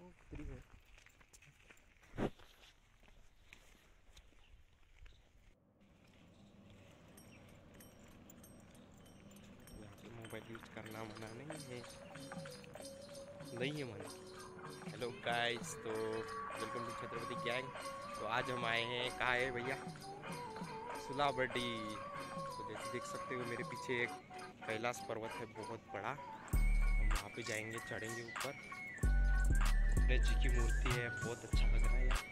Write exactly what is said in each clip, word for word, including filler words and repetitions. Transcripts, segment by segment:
कुतरी है। यहाँ पे मोबाइल यूज करना मना नहीं है, नहीं है मना। हेलो गाइस, तो वेलकम टू छत्रपति गैंग। तो आज हम आए हैं, कहाँ है भैया? सुलाबर्डी। तो जैसे देख सकते हो मेरे पीछे एक कैलाश पर्वत है बहुत बड़ा। हम वहाँ पे जाएंगे, चढ़ेंगे ऊपर। गणेश जी की मूर्ति है, बहुत अच्छा लग रहा है यार।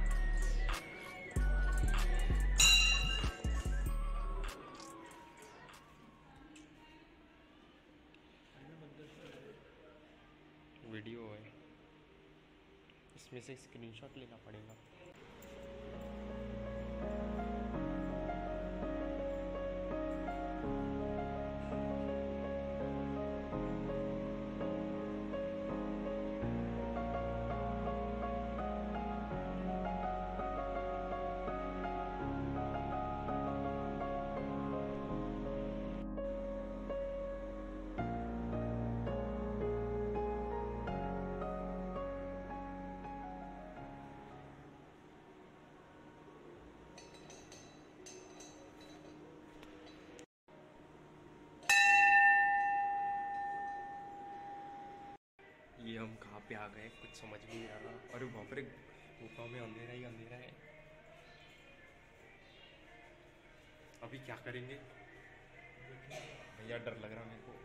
वीडियो है, इसमें से स्क्रीनशॉट लेना पड़ेगा। ये हम कहाँ पे आ गए, कुछ समझ भी नहीं आ रहा। और वहाँ पर गुफा में अंधेरा ही अंधेरा है। अभी क्या करेंगे भैया? डर लग रहा मेरे को,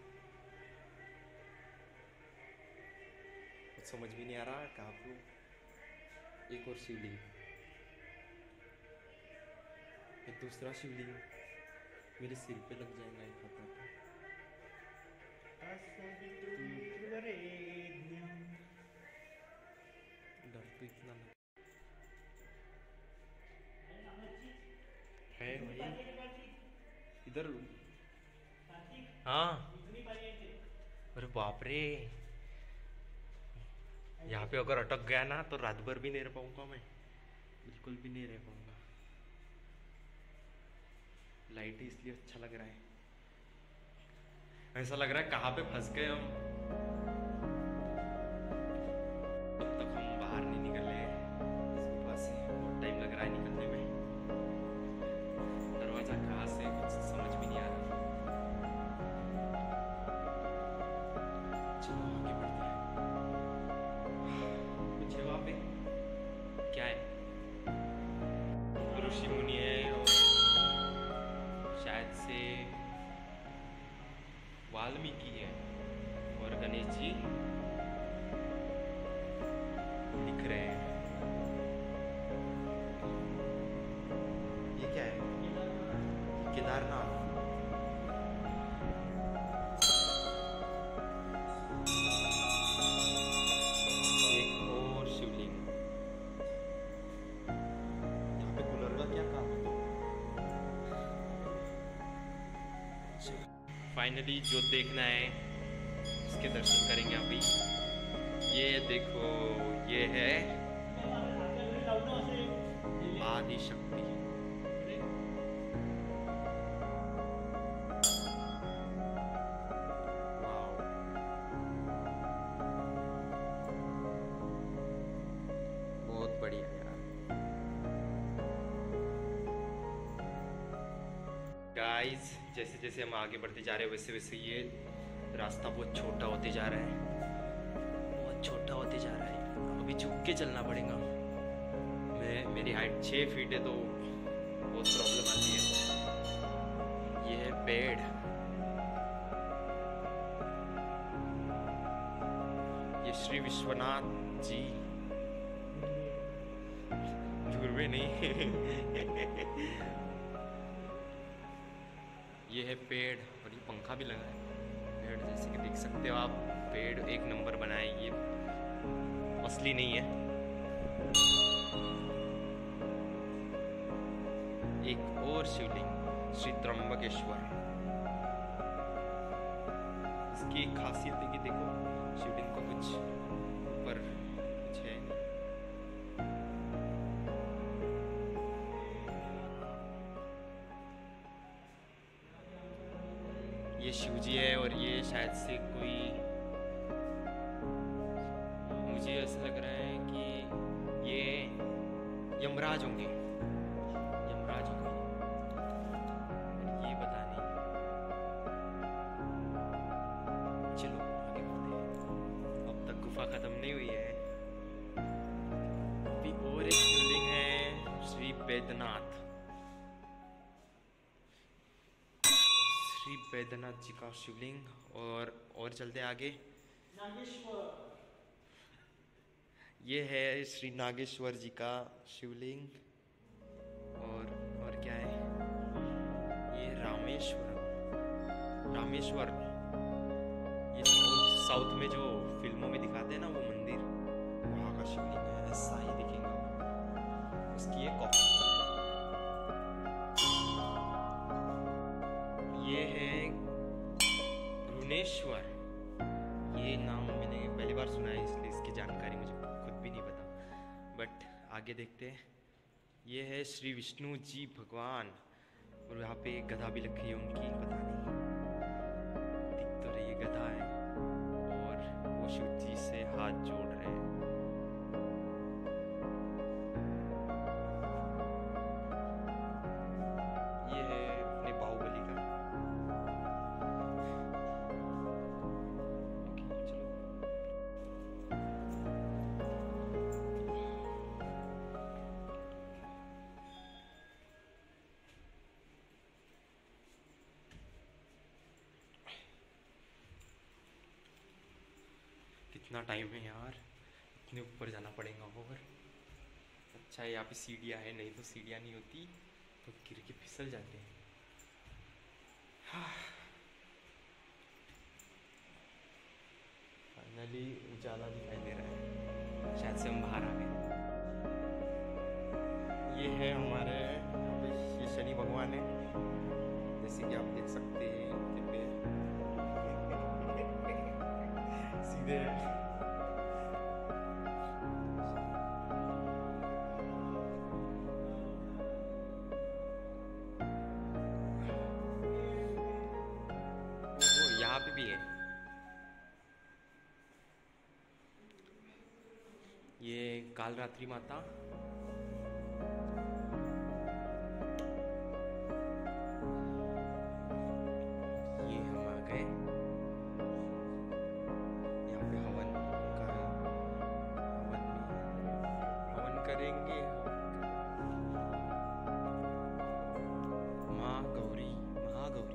कुछ समझ भी नहीं आ रहा कहाँ पे। एक और शिवलिंग, एक दूसरा शिवलिंग मेरे सिर पे लग जाएगा एक हाथ पे। डर तो इतना लग है भाई इधर। हाँ, अरे बाप रे, यहाँ पे अगर अटक गया ना तो रात भर भी नहीं रह पाऊंगा मैं, बिल्कुल भी नहीं रह पाऊंगा। लाइट इसलिए अच्छा लग रहा है, ऐसा लग रहा है कहाँ पे फंस गए हम। तब तक हम बाहर नहीं निकले इस गुफा से, बहुत टाइम लग रहा है निकलने में। दरवाजा कहाँ से कुछ समझ भी नहीं आ रहा। चलो आगे बढ़ते हैं। कुछ है वहाँ पे, क्या है? ऋषि मुनि है और शायद से वाल्मीकि है, और गणेश जी दिख रहे हैं। ये क्या है? केदारनाथ। एक और शिवलिंग। यहाँ पे कूलर का क्या काम है? फाइनली जो देखना है उसके दर्शन करेंगे अभी। ये देखो, ये है आदि शक्ति। वाओ, बहुत बढ़िया यार। गाइस, जैसे जैसे हम आगे बढ़ते जा रहे हैं वैसे वैसे ये रास्ता बहुत छोटा होते जा रहा है, बहुत छोटा होते जा रहा है। अभी झुक के चलना पड़ेगा। मैं मेरी हाइट छः फीट है तो बहुत प्रॉब्लम आती है। ये है पेड़, ये श्री विश्वनाथ जी ध्रुवे नहीं ये है पेड़, और ये पंखा भी लगा है। पेड़ जैसे कि देख सकते हो आप, पेड़ एक नंबर बनाए, ये असली नहीं है। एक और शिवलिंग, श्री त्र्यंबकेश्वर। इसकी एक खासियत है कि देखो शिवलिंग का कुछ ऊपर कुछ है नहीं। ये शिवजी है, और ये शायद से कोई, मुझे यमराज होंगे, यमराज होंगे ये पता नहीं। चलो आगे बढ़ते हैं, अब तक गुफा खत्म नहीं हुई है। अभी और एक शिवलिंग है, श्री बैद्यनाथ, श्री बैद्यनाथ जी का शिवलिंग। और और चलते आगे, ये है श्री नागेश्वर जी का शिवलिंग। और और क्या है, ये रामेश्वर, रामेश्वर ये साउथ में जो फिल्मों में दिखाते हैं ना वो मंदिर, वहाँ का शिवलिंग है, ऐसा ही दिखेगा, उसकी ये कॉपी। ये है रुनेश्वर, ये नाम मैंने पहली बार सुना है इसलिए इसकी जानकारी मुझे खुद भी नहीं पता, बट आगे देखते हैं। ये है श्री विष्णु जी भगवान, और यहाँ पे एक गधा भी रखी है उनकी, पता नहीं दिख तो रही है गधा है, और वो शिव जी से हाथ जोड़ रहे हैं। ये है अपने बाहुबली का। कितना टाइम है यार, इतने ऊपर जाना पड़ेगा। और अच्छा है यहाँ पे सीढ़ियाँ है, नहीं तो सीढ़ियाँ नहीं होती तो गिर के फिसल जाते हैं। हाँ। फाइनली उजाला दिखाई दे रहा है, शायद से हम बाहर आ गए। ये है हमारे यहाँ पे ये शनि भगवान है, जैसे कि आप देख सकते हैं इनके पैर सीधे हैं। यहाँ पे भी है, ये कालरात्रि माता, ये हम आ गए। यहाँ पे हवन का हवन भी हवन करेंगे। माँ गौरी, महागौरी,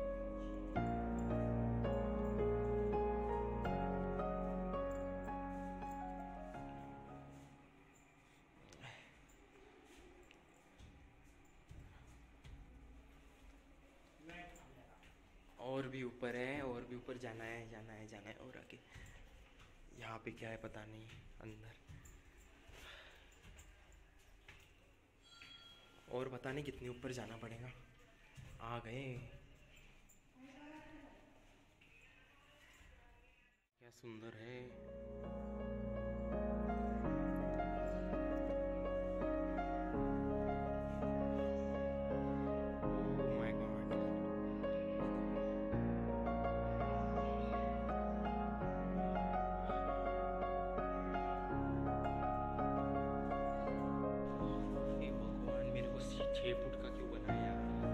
और भी ऊपर है, और भी ऊपर जाना है, जाना है, जाना है। और आगे यहाँ पे क्या है पता नहीं, अंदर और पता नहीं कितने ऊपर जाना पड़ेगा। आ गए, क्या सुंदर है। छह फुट का क्यों बनाया?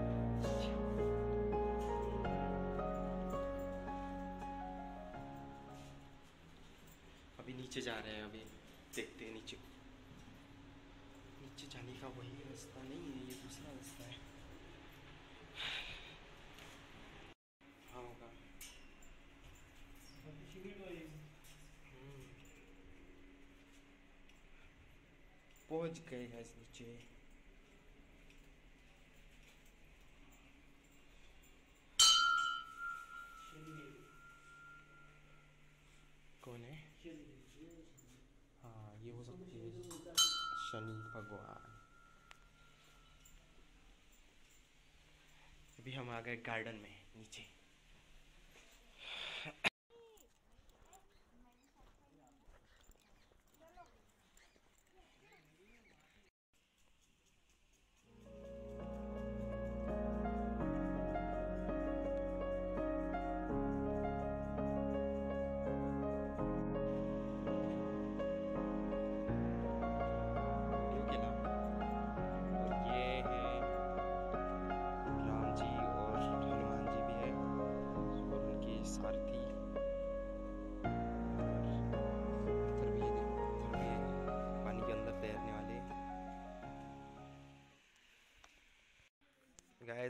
अभी नीचे जा रहे हैं, अभी देखते हैं नीचे। नीचे जाने का वही रास्ता नहीं है, ये दूसरा रास्ता है। हाँ होगा। पहुंच गए हैं नीचे। कौन है? हाँ ये हो सकती है शनि भगवान। अभी हम आ गए गार्डन में नीचे।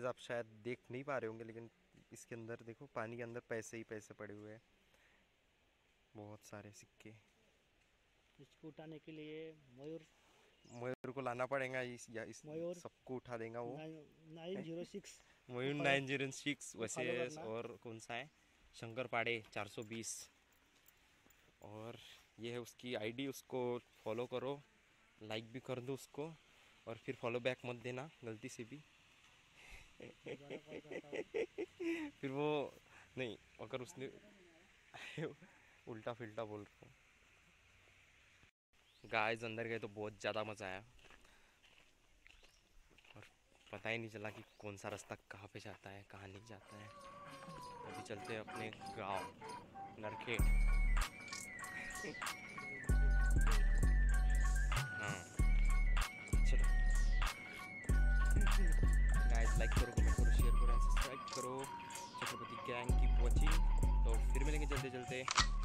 गाइस आप शायद देख नहीं पा रहे होंगे, लेकिन इसके अंदर देखो, पानी के अंदर पैसे ही पैसे पड़े हुए हैं, बहुत सारे सिक्के। इसको उठाने के लिए मयूर मयूर को लाना पड़ेगा, इस या इस मयूर सबको उठा देगा वो। Nine zero six Mayur nine zero six वैसे। और कौन सा है, शंकर पाड़े चार सौ बीस। और ये है उसकी आईडी, उसको फॉलो करो, लाइक भी कर दो उसको, और फिर फॉलो बैक मत देना गलती से भी। फिर वो नहीं, अगर उसने उल्टा फिल्टा बोल रहा हूँ। गाइस अंदर गए तो बहुत ज़्यादा मज़ा आया, और पता ही नहीं चला कि कौन सा रास्ता कहाँ पे जाता है कहाँ नहीं जाता है। अभी चलते हैं अपने गांव नरखेड़। हाँ चलो गाइस, लाइक करो, कमेंट करो, शेयर करो, सब्सक्राइब करो। छत्रपति गैंग की वॉचिंग। तो फिर मिलेंगे चलते चलते।